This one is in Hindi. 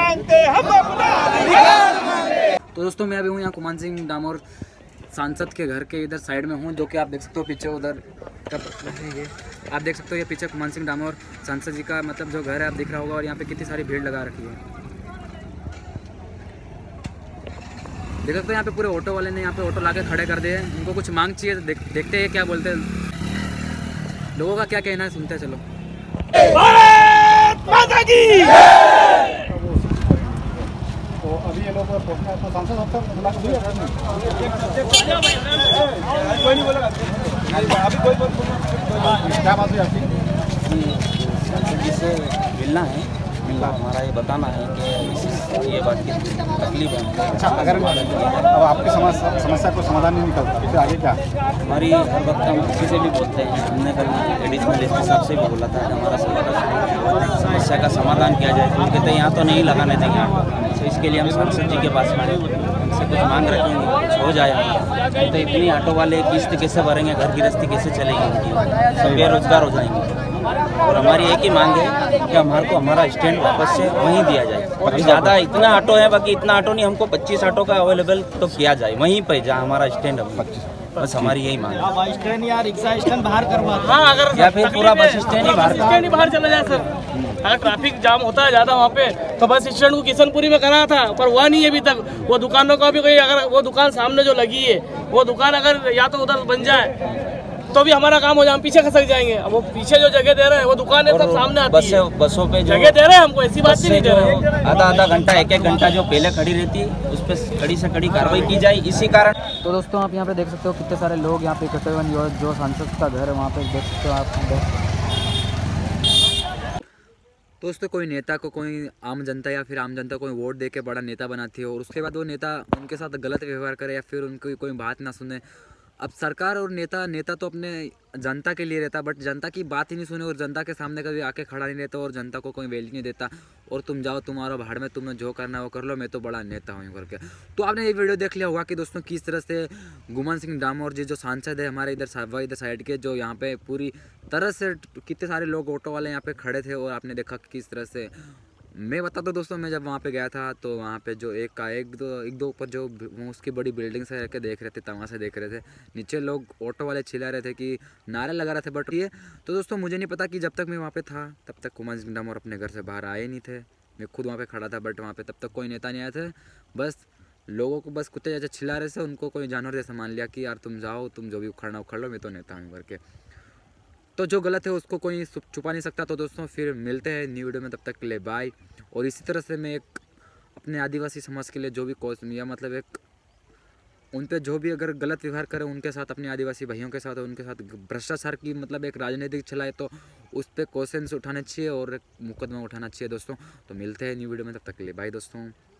मांगते हम अपना अधिकार। तो दोस्तों मैं अभी हूँ यहाँ कुमान सिंह डामोर सांसद के घर के इधर साइड में हूँ, जो कि आप देख सकते हो पीछे उधर ये आप देख सकते हो ये पीछे कुमान सिंह डामोर सांसद जी का मतलब जो घर है आप दिख रहा होगा। और यहाँ पे कितनी सारी भीड़ लगा रखी है, देख सकते हो। यहाँ पे पूरे ऑटो वाले ने यहाँ पे ऑटो लाके खड़े कर दिए हैं। उनको कुछ मांग चाहिए, देखते हैं क्या बोलते हैं, लोगों का क्या कहना है, सुनते हैं। चलो। भारत माता की। तो अभी ये लोग पहुंचना है, तो सांसद साहब तक बुला के कोई नहीं बोलेगा अभी कोई क्या बात है आपकी? सांसद जी से मिलना हमारा ये बताना है कि ये बात की तकलीफ है। अच्छा, अगर अब आपकी समस्या को समाधान नहीं निकलता फिर आगे क्या? हमारी हर वक्त हम किसी से भी बोलते हैं, हमने कल एडिशनल एसपी साहब से भी बोला था कि हमारा समस्या का समाधान किया जाए, तो कहते यहाँ तो नहीं लगाने देंगे ऑटो। तो इसके लिए हम सांसद जी के पास में उनसे कुछ मांग रखेंगे, कुछ हो जाए हमारा। तो इतनी ऑटो वाले किस्त कैसे भरेंगे, घर गृहस्थी कैसे चलेगी, सब बेरोजगार हो जाएंगे। और हमारी एक ही मांग है कि हमारे को हमारा स्टैंड वापस से वहीं दिया जाए। ज़्यादा इतना ऑटो है, बाकी इतना ऑटो नहीं, हमको 25 ऑटो का अवेलेबल तो किया जाए वहीं पे जहाँ हमारा स्टैंड है। बस हमारी यही मांग है। बस स्टैंड या रिक्शा स्टैंड बाहर करवा, हाँ, अगर या फिर पूरा बस स्टैंड ही बाहर चला जाए सर। अगर ट्रैफिक जाम होता है ज़्यादा वहाँ पे, तो बस स्टैंड को किशनपुरी में करा था, पर हुआ नहीं अभी तक। वो दुकानों का भी कोई, अगर वो दुकान सामने जो लगी है वो दुकान अगर या तो उधर बन जाए तो भी हमारा काम हो जाए, हम पीछे खसक जाएंगे। अब वो पीछे जो जगह दे रहे हैं वो दुकानें सब सामने आती है, बसों पे जगह दे रहे हैं हमको, ऐसी बात नहीं दे रहे हैं। आधा घंटा एक घंटा जो पहले खड़ी रहती है उस पर कड़ी से कड़ी कार्रवाई की जाए, इसी कारण। तो दोस्तों आप यहाँ पे देख सकते हो कितने सारे लोग यहाँ पे इकट्ठे हुए, जो सांसद का घर है वहाँ पे देख सकते हो आप। दोस्तों कोई नेता को कोई आम जनता या फिर आम जनता कोई वोट दे के बड़ा नेता बनाती है, और उसके बाद वो नेता उनके साथ गलत व्यवहार करे या फिर उनकी कोई बात ना सुने। अब सरकार और नेता तो अपने जनता के लिए रहता, बट जनता की बात ही नहीं सुने और जनता के सामने कभी आके खड़ा नहीं रहता और जनता को कोई वैल्यू नहीं देता। और तुम जाओ, तुम्हारा भाड़ में, तुमने जो करना है वो कर लो, मैं तो बड़ा नेता हूँ करके। तो आपने ये वीडियो देख लिया होगा कि दोस्तों किस तरह से गुमान सिंह डामोर जी जो सांसद है हमारे इधर साइड के, जो यहाँ पे पूरी तरह से कितने सारे लोग ऑटो वाले यहाँ पे खड़े थे। और आपने देखा किस तरह से, मैं बता दो दोस्तों, मैं जब वहाँ पे गया था तो वहाँ पे जो एक दो ऊपर जो उसकी बड़ी बिल्डिंग से रह के देख रहे थे, तमाशा देख रहे थे। नीचे लोग ऑटो वाले चिल्ला रहे थे कि नारे लगा रहे थे। बट ये तो दोस्तों मुझे नहीं पता कि जब तक मैं वहाँ पे था तब तक कुमान सिंह डामोर अपने घर से बाहर आए नहीं थे। मैं खुद वहाँ पे खड़ा था, बट वहाँ पे तब तक कोई नेता नहीं आए थे। बस लोगों को बस कुत्ते जैसे चिल्ला रहे थे, उनको कोई जानवर जैसा मान लिया कि यार तुम जाओ, तुम जो भी उखड़ना उखड़ लो, मैं तो नेता हूँ करके। तो जो गलत है उसको कोई छुपा नहीं सकता। तो दोस्तों फिर मिलते हैं न्यू वीडियो में, तब तक के लिए बाय। और इसी तरह से मैं एक अपने आदिवासी समाज के लिए जो भी या मतलब एक उन पे जो भी अगर गलत व्यवहार करे उनके साथ, अपने आदिवासी भाइयों के साथ, उनके साथ भ्रष्टाचार की मतलब एक राजनीतिक चलाए, तो उस पर क्वेश्चन उठाने चाहिए और एक मुकदमा उठाना चाहिए दोस्तों। तो मिलते हैं न्यू वीडियो में, तब तक के लिए बाय दोस्तों।